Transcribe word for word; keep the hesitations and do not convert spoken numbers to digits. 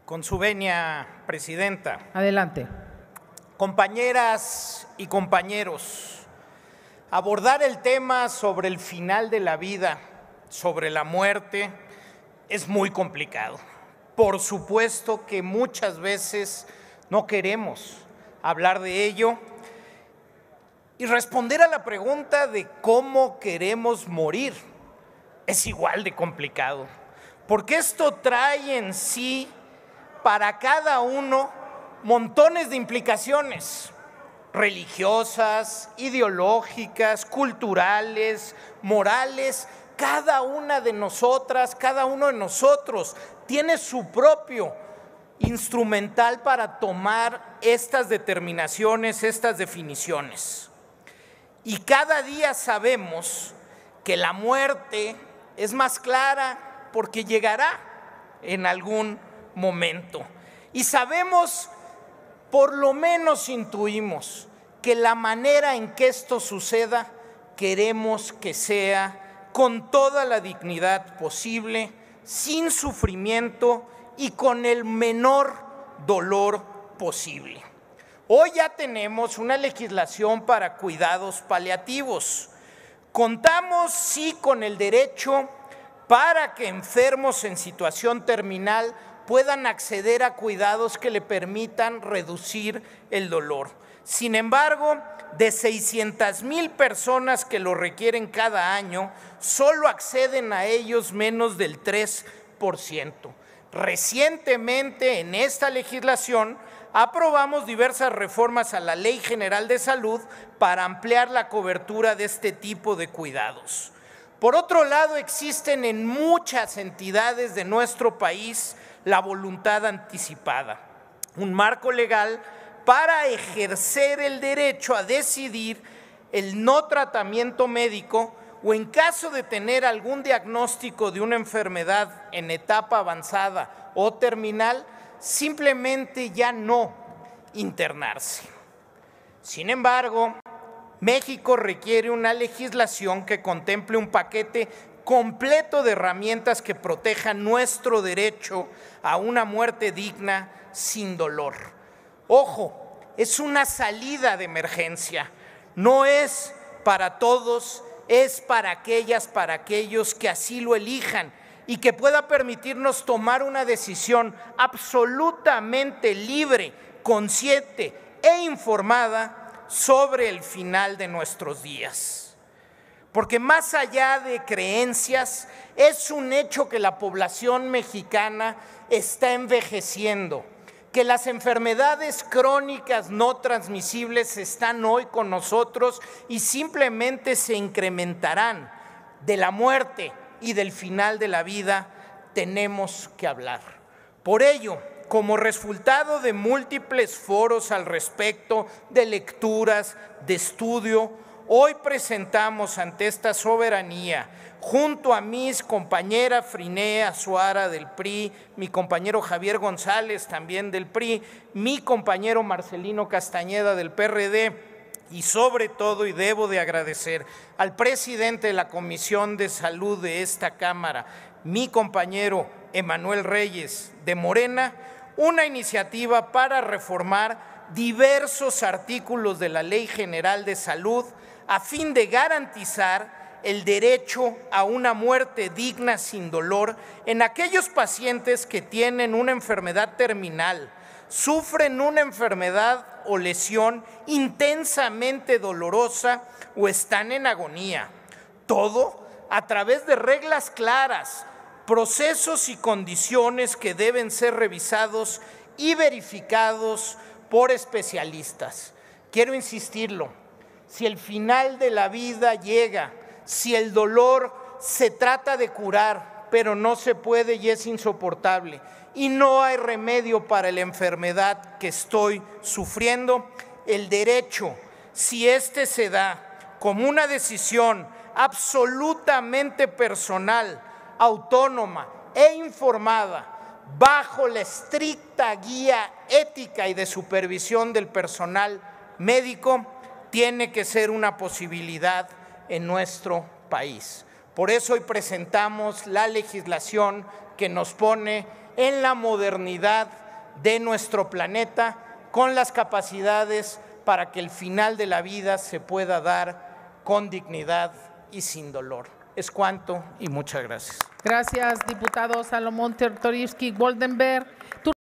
Con su venia, presidenta. Adelante. Compañeras y compañeros, abordar el tema sobre el final de la vida, sobre la muerte, es muy complicado. Por supuesto que muchas veces no queremos hablar de ello y responder a la pregunta de cómo queremos morir es igual de complicado, porque esto trae en sí para cada uno montones de implicaciones religiosas, ideológicas, culturales, morales. Cada una de nosotras, cada uno de nosotros tiene su propio instrumental para tomar estas determinaciones, estas definiciones. Y cada día sabemos que la muerte es más clara porque llegará en algún momento. Y sabemos, por lo menos intuimos, que la manera en que esto suceda queremos que sea con toda la dignidad posible, sin sufrimiento y con el menor dolor posible. Hoy ya tenemos una legislación para cuidados paliativos. Contamos sí con el derecho para que enfermos en situación terminal puedan acceder a cuidados que le permitan reducir el dolor. Sin embargo, de seiscientas mil personas que lo requieren cada año, solo acceden a ellos menos del tres por ciento. Recientemente, en esta legislación, aprobamos diversas reformas a la Ley General de Salud para ampliar la cobertura de este tipo de cuidados. Por otro lado, existen en muchas entidades de nuestro país la voluntad anticipada, un marco legal para ejercer el derecho a decidir el no tratamiento médico o en caso de tener algún diagnóstico de una enfermedad en etapa avanzada o terminal, simplemente ya no internarse. Sin embargo, México requiere una legislación que contemple un paquete completo de herramientas que protejan nuestro derecho a una muerte digna sin dolor. Ojo, es una salida de emergencia, no es para todos, es para aquellas, para aquellos que así lo elijan y que pueda permitirnos tomar una decisión absolutamente libre, consciente e informada sobre el final de nuestros días. Porque más allá de creencias, es un hecho que la población mexicana está envejeciendo, que las enfermedades crónicas no transmisibles están hoy con nosotros y simplemente se incrementarán. De la muerte y del final de la vida tenemos que hablar. Por ello, como resultado de múltiples foros al respecto, de lecturas, de estudio, hoy presentamos ante esta soberanía, junto a mis compañera Friné Azuara del P R I, mi compañero Javier González también del P R I, mi compañero Marcelino Castañeda del P R D y sobre todo, y debo de agradecer al presidente de la Comisión de Salud de esta Cámara, mi compañero Emanuel Reyes de Morena, una iniciativa para reformar diversos artículos de la Ley General de Salud a fin de garantizar el derecho a una muerte digna sin dolor en aquellos pacientes que tienen una enfermedad terminal, sufren una enfermedad o lesión intensamente dolorosa o están en agonía. Todo a través de reglas claras, procesos y condiciones que deben ser revisados y verificados por especialistas. Quiero insistirlo. Si el final de la vida llega, si el dolor se trata de curar, pero no se puede y es insoportable, y no hay remedio para la enfermedad que estoy sufriendo, el derecho, si éste se da como una decisión absolutamente personal, autónoma e informada, bajo la estricta guía ética y de supervisión del personal médico, tiene que ser una posibilidad en nuestro país. Por eso hoy presentamos la legislación que nos pone en la modernidad de nuestro planeta, con las capacidades para que el final de la vida se pueda dar con dignidad y sin dolor. Es cuanto y muchas gracias. Gracias, diputado Salomón Chertorivsky Goldenberg.